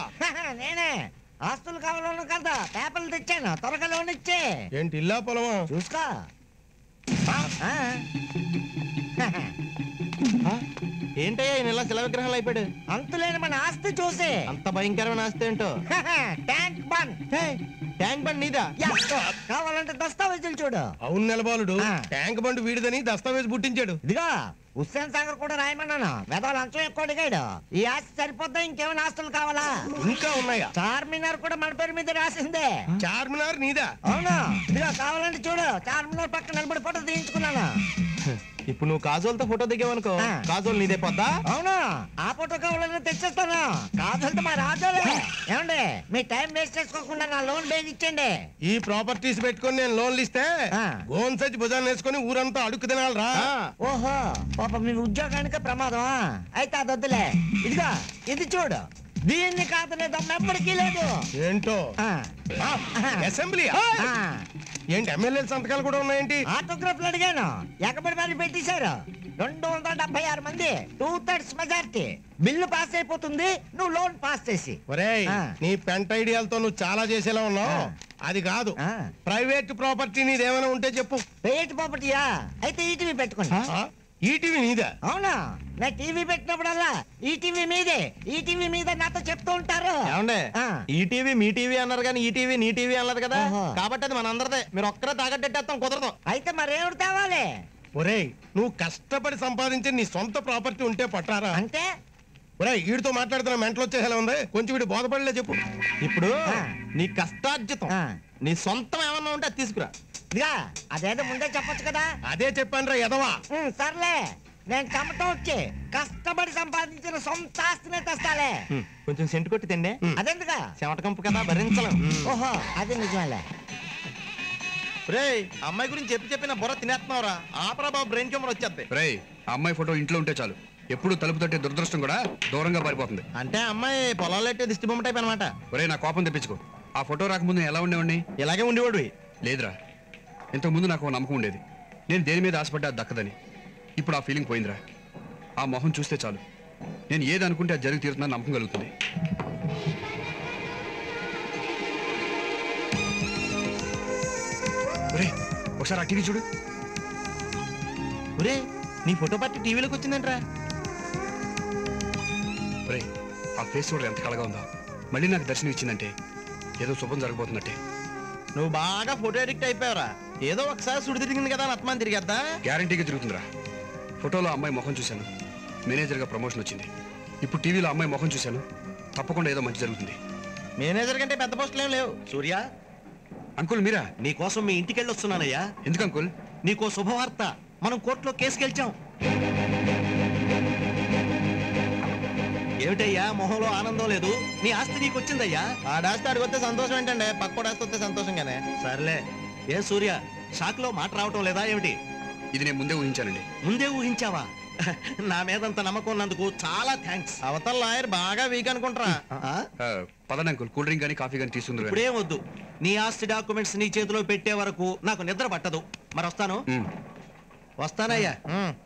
నేనే ఆస్తులు కావాలను కదా పేపర్లు తెచ్చాను, త్వరగా లోన్ ఇచ్చే. ఏంటి ఇల్లా పొలమా? చూసుకో. ఏంటయ్యా ఇలా శిలా విగ్రహాలు అయిపోయాడు? అంతులేని మన ఆస్తి చూసి. అంత భయంకరమైన ఆస్తి ఏంటో? Tank bund. ట్యాంక్ బండ్ నీదా? కావాలంటే దస్తావేజులు చూడు. అవును నెలబాలుడు, ట్యాంక్ బండ్ వీడిదని దస్తావేజ్ పుట్టించాడు. ఇదిగా హుస్సేన్ సాగర్ కూడా రాయమన్నాను. వెదవాళ్ళు అంచం ఎక్కువ అడిగాడు. ఈ ఆస్తి సరిపోద్దా, ఇంకేమైనా ఆస్తులు కావాలా? ఇంకా ఉన్నాయా? చార్మినార్ కూడా మన పేరు మీద రాసిందే. చార్మినార్ నీదా? అవునా? ఇదిగా కావాలంటే చూడు, చార్మినార్ పక్కన నిలబడి ఫోటో తీయించుకున్నాను. ఇప్పుడు నువ్వు కాజోల్తో ఫోటో దిగావనుకో, కాజోల్ నీదే పోద్దా? అవునా? ఆ ఫోటో కావాలని తెచ్చేస్తాను. కాజోల్తో మా రాజోలే. ఏమండి, మీ టైం వేస్ట్ చేసుకోకుండా నా లోన్ బేగ్ ఇచ్చండి. ఈ ప్రాపర్టీస్ పెట్టుకొని నేను లోన్లు ఇస్తే గోన్ సచ్చి భుజాన్ని వేసుకొని ఊరంతా అడుక్కు తినాలరా. ఓహో, పాప మీ ఉద్యోగానికి ప్రమాదమా? అయితే అదొద్దులే. ఇదిగా ఇది చూడు, దీన్ని కాదనే దమ్ము ఎప్పటికీ లేదు. ఏంటో అసెంబ్లీ ఏంటి? ఎమ్మెల్యేల సంతకాలు కూడా ఉన్నాయేంటి? ఆటోగ్రాఫ్లు అడిగాను, ఎక్కబడి మరి పెట్టేశారు. 276 మంది, 2/3 మెజారిటీ. బిల్లు పాస్ అయిపోతుంది నువ్వు లోన్ పాస్ చేసి. ఒరేయ్, నీ పెంట ఐడియాలతో నువ్వు చాలా చేసేలా ఉన్నావు. అది కాదు, ప్రైవేట్ ప్రాపర్టీ నీదేమైనా ఉంటే చెప్పు. ప్రైవేట్ ప్రాపర్టీయా? అయితే ఈటీవీ పెట్టుకోండి. ఈటీవీ నీదా? అవునా? నా టీవీ పెట్టినప్పుడల్లా ఈటీవీ మీదే, ఈటీవీ మీద నాతో చెప్తూ ఉంటారు. ఏమండే, ఈ టీవీ మీ టీవీ అన్నారు కానీ ఈ టీవీ నీ టీవీ అన్నారు కదా, కాబట్టి అది మనందరిదే. మీరు ఒక్కరే తాగట్టేస్తాం, కుదరదు. అయితే మరేమిటి తేవాలి? ఒరేయ్, నువ్వు కష్టపడి సంపాదించి నీ సొంత ప్రాపర్టీ ఉంటే పట్టారా? అంటే ఒరేయ్, వీడితో మాట్లాడుతున్న మెంటలు వచ్చేలా ఉంది. కొంచెం వీడు బోధపడలే చెప్పు. ఇప్పుడు నీ కష్టార్జితం, నీ సొంతం ఏమన్నా ఉంటే అది తీసుకురా. ఇదిగా అదేదో ముందే చెప్పొచ్చు కదా. అదే చెప్పాను రా ఎదవా. సర్లే, నేను చెమటం వచ్చి కష్టపడి సంపాదించిన సొంత ఆస్తినే తెస్తాలే. కొంచెం సెంటు కొట్టి తిండే. అదెందుగా? చెమట కంపు కదా, భరించలేం. ఓహో, అది నిజమేలే. రేయ్, అమ్మాయి గురించి చెప్పి నా బుర్ర తినేస్తున్నావురా. ఆపరా బాబు, బ్రెయిన్ ట్యూమర్ వచ్చేద్ది. రేయ్, అమ్మాయి ఫోటో ఇంట్లో ఉంటే చాలు, ఎప్పుడు తలుపు తట్టే దురదృష్టం కూడా దూరంగా పారిపోతుంది. అంటే అమ్మాయి పొలాలు ఎట్టే దిష్టి బొమ్మ టైప్ అనమాట. ఒరేయ్, నా కోపం తెప్పించుకో. ఆ ఫోటో రాకముందు ఎలా ఉండేవాడిని? ఇలాగే ఉండేవాడు. లేదురా, ఇంతకుముందు నాకు నమ్మకం ఉండేది, నేను దేని మీద ఆశపడ్డా అది దక్కదని. ఇప్పుడు ఆ ఫీలింగ్ పోయిందిరా. ఆ మొహం చూస్తే చాలు, నేను ఏది అనుకుంటే అది జరిగి తీరుతుందని నమ్మకం కలుగుతుంది. ఒరేయ్, ఒకసారి ఆ టీవీ చూడు. ఒరే, నీ ఫోటో పార్టీ టీవీలోకి వచ్చిందంట్రా. ఒరేయ్, ఆ ఫేస్ చూడరు ఎంత కళగా ఉందో. మళ్ళీ నాకు దర్శనం ఇచ్చిందంటే ఏదో శుభం జరగబోతున్నట్టే. నువ్వు బాగా ఫోటో ఎడిక్ట్ అయిపోయావరా. ఏదో ఒకసారి సుడి తిరిగింది కదా, ఆత్మాన్ని తిరిగేద్దా? గ్యారంటీగా తిరుగుతుందిరా. ఫోటోలో అమ్మాయి ముఖం చూశాను, మేనేజర్గా ప్రమోషన్ వచ్చింది. ఇప్పుడు టీవీలో అమ్మాయి ముఖం చూశాను, తప్పకుండా ఏదో మంచి జరుగుతుంది. మేనేజర్ కంటే పెద్ద పోస్టులు ఏం లేవు. సూర్య, అంకుల్ మీరా? నీకోసం మీ ఇంటికి వెళ్ళొస్తున్నానయ్యా. ఎందుకు అంకుల్? నీకో శుభవార్త, మనం కోర్టులో కేసు గెలిచాం. ఏమిటయ్యా మొహంలో ఆనందం లేదు? నీ ఆస్తి నీకు వచ్చిందయ్యా. ఆ డాస్ట్ ఆడికి సంతోషం ఏంటంటే, పక్క డాస్ట్ వస్తే సంతోషంగానే. సర్లే. ఏ సూర్య, షాక్ లో మాట రావటం లేదా ఏమిటి? ఇది నేను ముందే ఊహించానండి. ముందే ఊహించావా? నా మీదంత నమ్మకం ఉన్నందుకు చాలా థ్యాంక్స్. అవతల లాయర్ బాగా వీక్ అనుకుంటారా. పదండి అంకుల్, కూల్ డ్రింక్ కానీ కాఫీ కానీ తీసుకుందరు. ఇప్పుడేం వద్దు. నీ ఆస్తి డాక్యుమెంట్స్ నీ చేతిలో పెట్టే వరకు నాకు నిద్ర పట్టదు. మరి వస్తాను. వస్తానయ్యా.